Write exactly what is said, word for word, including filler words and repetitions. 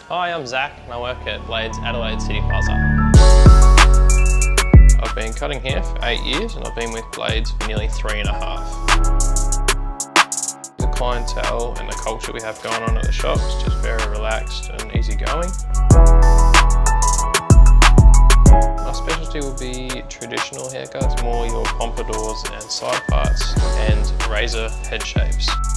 Hi, I'm Zach and I work at Bladez Adelaide Central Plaza. I've been cutting hair for eight years and I've been with Bladez for nearly three and a half. The clientele and the culture we have going on at the shop is just very relaxed and easygoing. My specialty will be traditional haircuts, more your pompadours and side parts, and razor head shapes.